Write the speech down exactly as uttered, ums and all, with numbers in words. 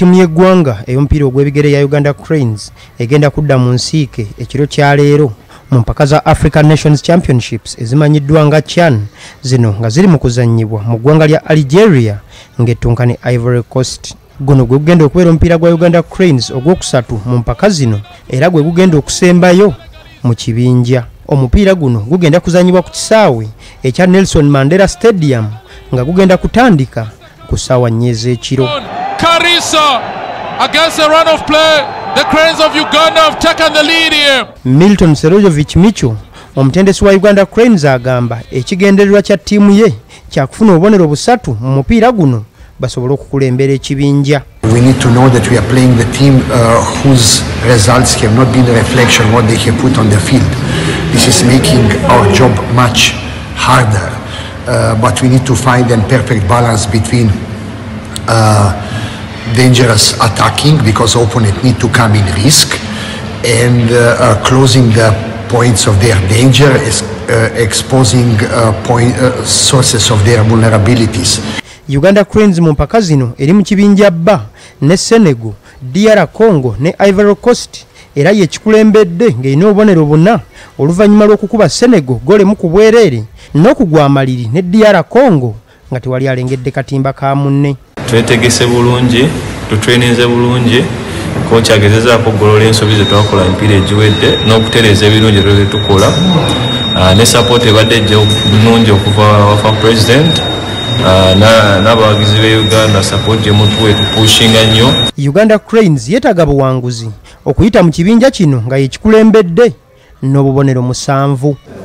Ttiimu y'eggwanga ey'omupiira ogw'ebigere ya Uganda Cranes egenda kudda mu nsiike ekiro kya leero mu mpaka za African Nations Championships ezimanyiddwa nga CHAN, zino nga ziri mu kuzannyibwa mu ggwanga lya Algeria ng'ettunkane Ivory Coast. Guno gwe gugenda okubeera omupiira gwa Uganda Cranes ogwokusatu mu mpaka zino era gwe gugenda okusembayo mu Kibinja. Omupiira guno gugenda kuzannyibwa ku kisaawe ekya Nelson Mandela Stadium nga gugenda kutandika ku ssaawa nnya ez'ekiro. Karisa against the run of play. The Cranes of Uganda have taken the lead here. Milton Serojovic Micho, omutendesi wa Uganda Cranes, agamba ekigendererwa kya ttiimu ye kya kufuna obubonero busatu mu mupiira guno basobole okukulembera ekibinja. We need to know that we are playing the team uh, whose results have not been a reflection of what they have put on the field. This is making our job much harder, uh, but we need to find a perfect balance between uh, dangerous attacking, because opponent need to come in risk, and uh, uh, closing the points of their danger, is uh, exposing uh, point, uh, sources of their vulnerabilities. Uganda Cranes mu mpaka zino eri mu kibinja bba ne Senegal, D R Congo ne Ivory Coast, era ye kikulembedde ng'erina obubonero buna oluvannyuma lw'okukuba Senegal gole mu ku bwereere n'okugwa Maliri ne D R Congo nga tewali alengedde katimba ka munne. Twetegese bulungi, tutweninze bulungi, kocha agezezaako okugolola ensobi ze twakola empiira egiwedde n'okutereeza ebirungi bye tukola, ne support ebadde ejja bulungi okuva wafa president n'abawagizi be Uganda, support gye mutuwe tupushinga nnyo. Uganda Cranes yeetaaga buwanguzi okuyita mu kibinja kino nga ye kikulembedde n'obubonero musanvu.